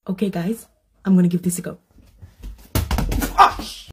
Okay, guys, I'm gonna give this a go. Ah!